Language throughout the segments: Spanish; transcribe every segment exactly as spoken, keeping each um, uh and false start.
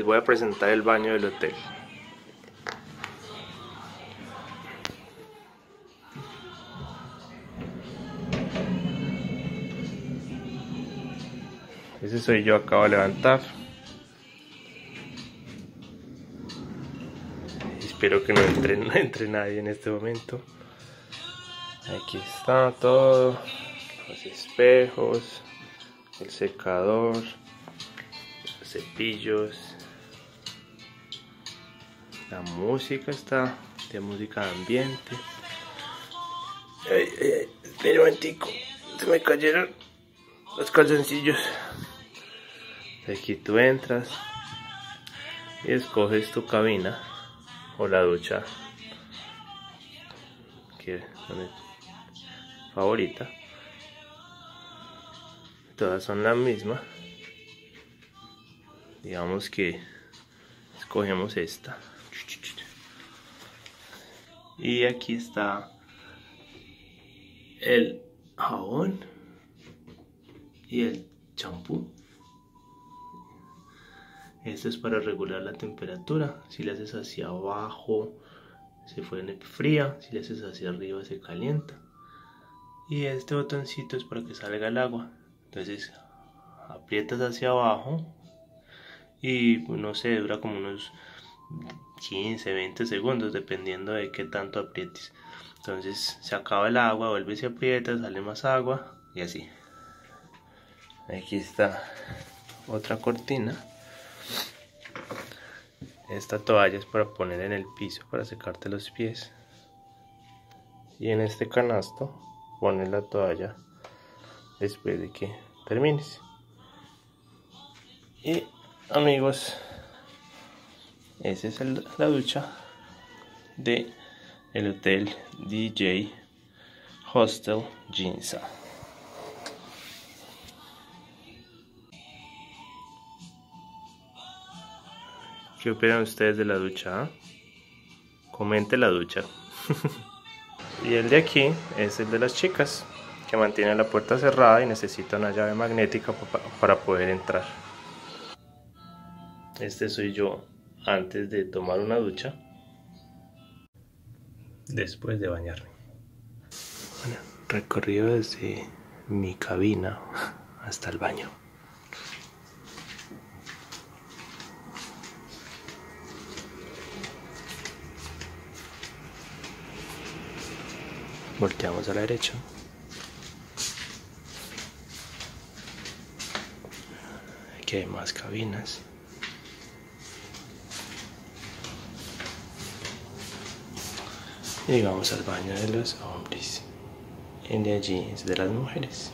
voy a presentar el baño del hotel. Ese soy yo, acabo de levantar. Espero que no entre, no entre nadie en este momento. Aquí está todo. Los espejos, el secador, los cepillos. La música está de música de ambiente. Ay, ay, ay, espera un momentico, se me cayeron los calzoncillos. Aquí tú entras y escoges tu cabina o la ducha que favorita. Todas son la misma. Digamos que escogemos esta. Y aquí está el jabón y el champú. Esto es para regular la temperatura. Si le haces hacia abajo se pone fría, si le haces hacia arriba se calienta. Y este botoncito es para que salga el agua. Entonces aprietas hacia abajo y no sé, dura como unos quince, veinte segundos dependiendo de qué tanto aprietes. Entonces se acaba el agua, vuelve y se aprieta, sale más agua y así. Aquí está otra cortina. Esta toalla es para poner en el piso para secarte los pies. Y en este canasto pones la toalla después de que termines. Y amigos, esa es el, la ducha de el hotel D J Hostel Ginza. ¿Qué opinan ustedes de la ducha? ¿Eh? Comente la ducha. Y el de aquí es el de las chicas, que mantienen la puerta cerrada y necesitan una llave magnética para poder entrar. Este soy yo antes de tomar una ducha, después de bañarme. Bueno, recorrido desde mi cabina hasta el baño. Volteamos a la derecha. Aquí hay más cabinas. Y llegamos al baño de los hombres. El de allí es de las mujeres.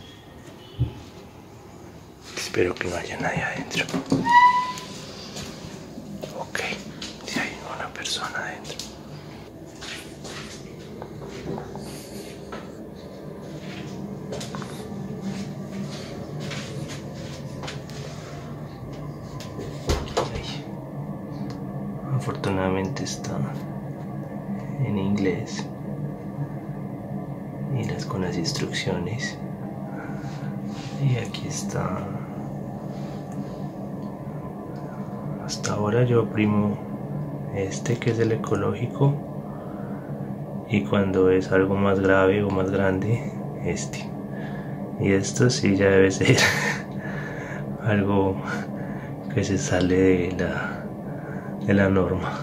Espero que no haya nadie adentro. Ok, si hay una persona adentro. Afortunadamente está en inglés y las con las instrucciones. Y aquí está. Hasta ahora yo primo este, que es el ecológico, y cuando es algo más grave o más grande, este. Y esto sí ya debe ser algo que se sale de la de la norma.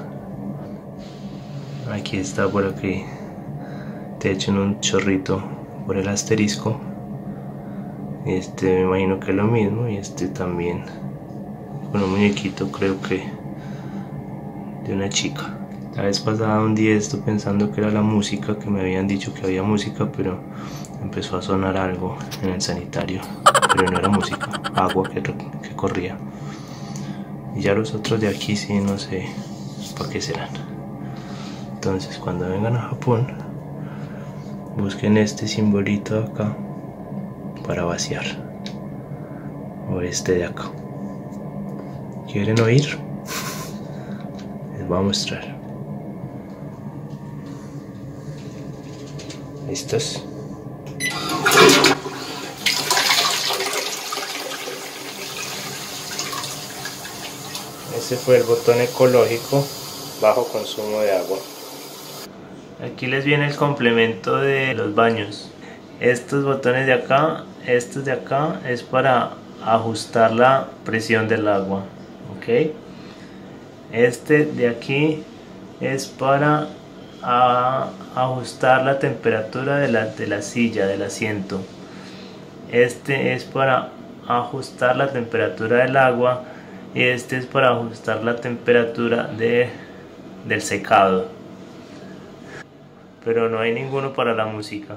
Aquí está por aquí, te echan un chorrito por el asterisco. Este me imagino que es lo mismo, y este también con un muñequito, creo que de una chica. La vez pasada hundí esto pensando que era la música, que me habían dicho que había música, pero empezó a sonar algo en el sanitario, pero no era música, agua que, que corría. Y ya los otros de aquí sí no sé para qué serán. Entonces cuando vengan a Japón, busquen este simbolito de acá para vaciar, o este de acá. ¿Quieren oír? Les voy a mostrar. ¿Listos? Ese fue el botón ecológico, bajo consumo de agua. Aquí les viene el complemento de los baños. Estos botones de acá, estos de acá es para ajustar la presión del agua, ¿ok? Este de aquí es para a, ajustar la temperatura de la, de la silla, del asiento. Este es para ajustar la temperatura del agua y este es para ajustar la temperatura de, del secado. Pero no hay ninguno para la música.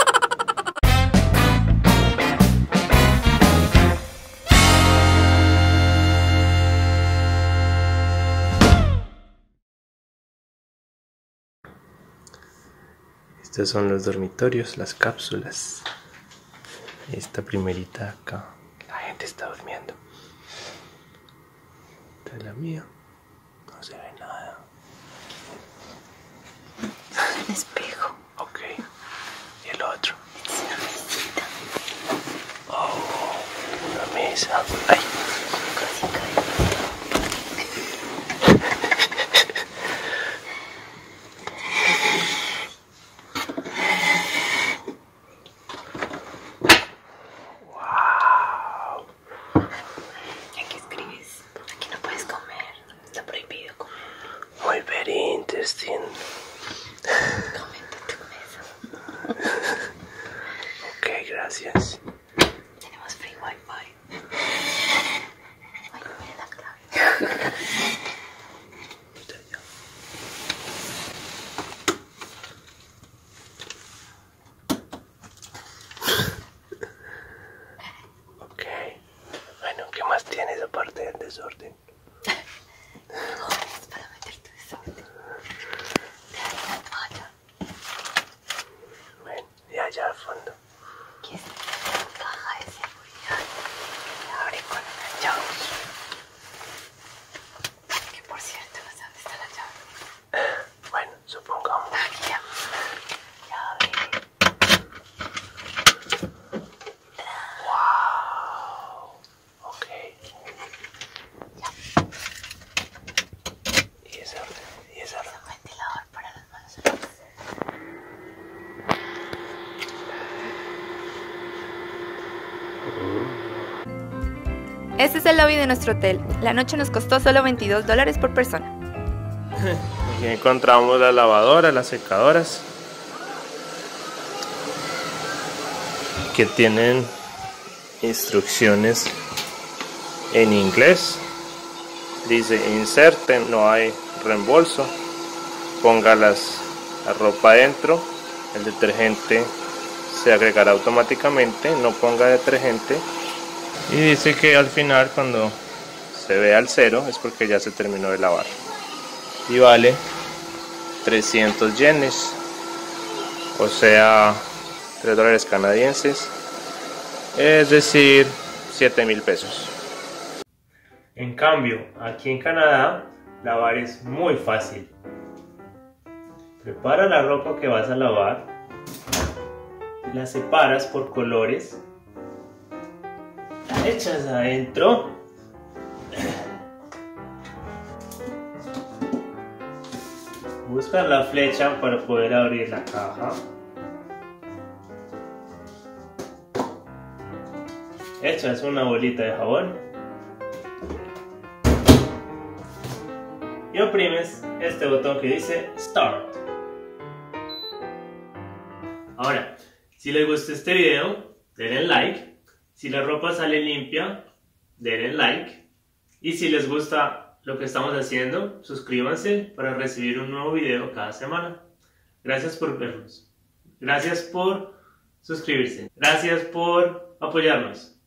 Estos son los dormitorios, las cápsulas. Esta primerita acá, la gente está durmiendo. Esta es la mía, no se ve nada. Es un espejo. Ok, y el otro. Es una mesita. Oh, una mesa. Ay. Casi cae. Very interesting. Comenta tu mesa. Ok, gracias. Tenemos free wifi. Ay, mira la clave. Ok. Bueno, ¿qué más tienes aparte del desorden? Allá al fondo. Aquí está la caja de seguridad que se abre con una llave. Que por cierto, no sé dónde está la llave. Bueno, supongamos. Aquí ya. Llave. Wow. Ok. Ya. Y esa, y esa. Es un ventilador para las manos. Este es el lobby de nuestro hotel. La noche nos costó solo veintidós dólares por persona. Aquí encontramos la lavadora, las secadoras, que tienen instrucciones en inglés. Dice inserte, no hay reembolso, ponga las, la ropa adentro, el detergente se agregará automáticamente, no ponga detergente. Y dice que al final, cuando se vea el cero, es porque ya se terminó de lavar. Y vale trescientos yenes, o sea tres dólares canadienses, es decir siete mil pesos. En cambio, aquí en Canadá, lavar es muy fácil. Prepara la ropa que vas a lavar, la separas por colores, la echas adentro, buscas la flecha para poder abrir la caja, echas una bolita de jabón y oprimes este botón que dice Start. Ahora, si les gustó este video, denle like. Si la ropa sale limpia, denle like. Y si les gusta lo que estamos haciendo, suscríbanse para recibir un nuevo video cada semana. Gracias por vernos. Gracias por suscribirse. Gracias por apoyarnos.